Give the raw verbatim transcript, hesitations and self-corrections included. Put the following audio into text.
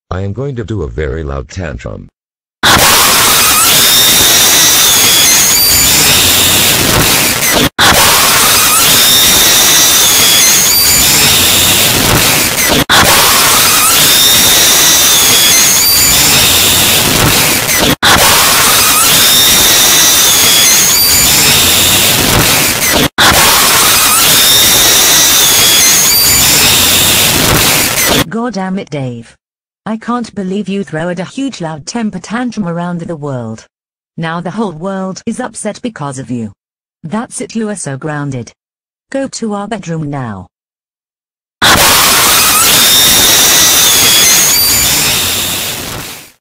I am going to do a very loud tantrum. God damn it, Dave. I can't believe you throwed a huge loud temper tantrum around the world. Now the whole world is upset because of you. That's it, you are so grounded. Go to our bedroom now.